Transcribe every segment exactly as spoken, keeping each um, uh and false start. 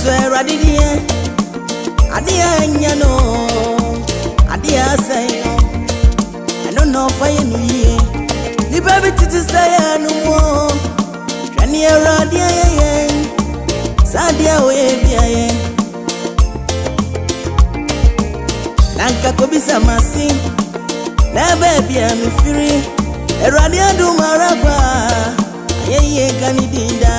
swear I did it. I did, you know. I did say, I don't know if I knew ye. The baby to say, I no more. Can you run the Sadia way, Nanka Kobisa Masi, never be a free. A radio do Marapa, ye canidinda.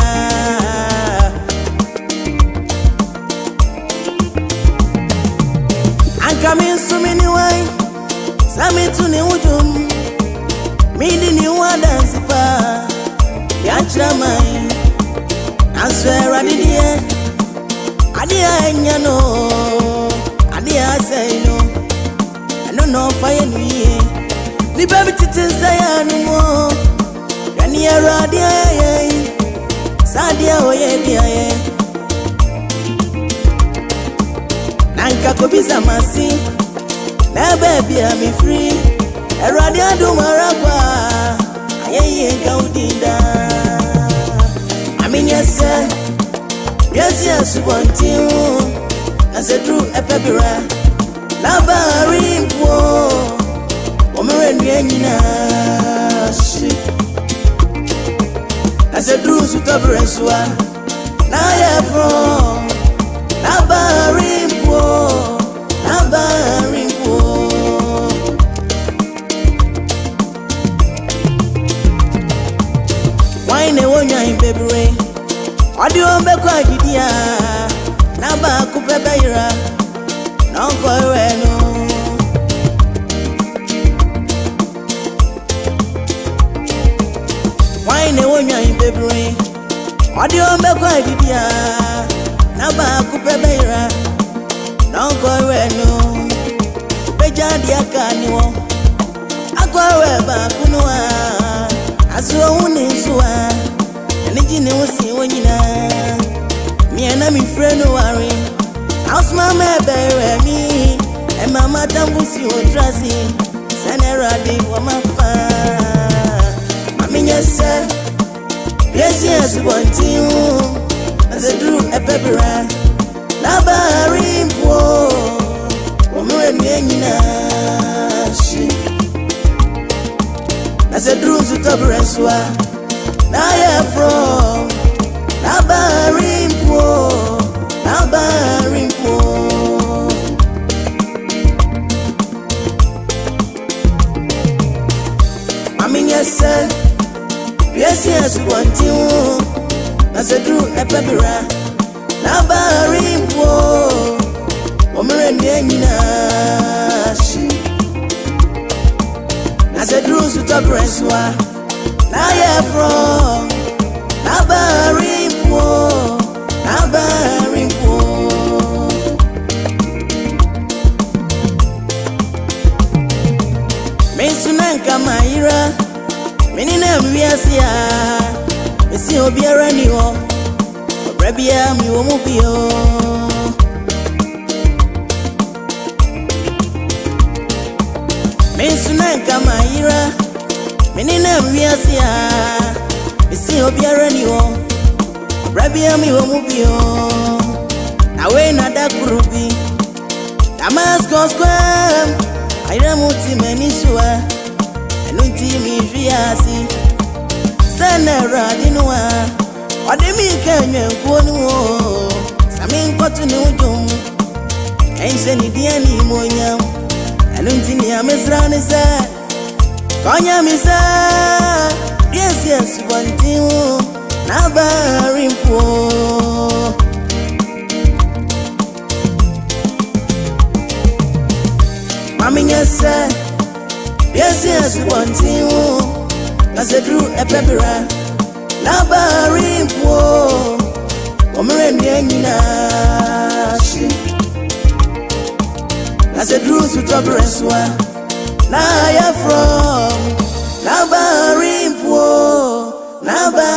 I'm coming so many way, Sammy to Newton, meeting you one dance pa, Yachramai. I swear I did it. I did, you know. I did say no. I don't know if I knew ye. The baby to say I no more. Can you ride the Sadia way? Nanka Kobisa Masi. Never be a me free. A radio do Marapa. I ain't counting. Yes, sir. Yes, yes, Asubonteng. As a true epebera. Lava rimpo. Woman, Yanina. As a true Sutabraswa. Naya from Lava rimpo. Lava rimpo. Why no one in February? Audio Beko Gidia, Naba Kupebeira, no Coreno. Why no one in February? Audio Beko Gidia, Naba Kupebeira, no Coreno. Beja Diacanio, Aquareba Kunoa, Asubonteng. Nijine wosi wonyina me and me friend no worry house mama bury me and mama tambusi o trasi sanera de wo mafa mami nyese yes yes Asubonteng as a drew a pepera na barimpo wo me nyina shi as a drew to tabraswa. I am from Nabarimpo, Nabarimpo. Mami yes, yes, yes, Asubonteng. As a true epebera, Nabarimpo. Woman, Yanina. As a true Sutabraswa. I am from Nabarimpo, Nabarimpo. Mensunanka Maira, Menina Miasia, Messi Obiara Niwo, Brabia Miwomopio. Mensunanka Maira. Menina Miasia, Messi Obiara Niwo, Brabia Miwomopio. Nawe nada kurubi, Damascus Square. I am Muti Menisua, and Unti Miviasi, Sanera Dinua, or the Milkan Kono, Samin Cotton, and Jenny Diani Moyam, and Untinia Mesranisa. Konya misa, yes yes Asubonteng, Nabarimpo. Mami yes yes yes Asubonteng, as a true epebera, Nabarimpo. Woman Yanina, as a true Sutabraswa. I am from Nabarimpo, Nabarimpo.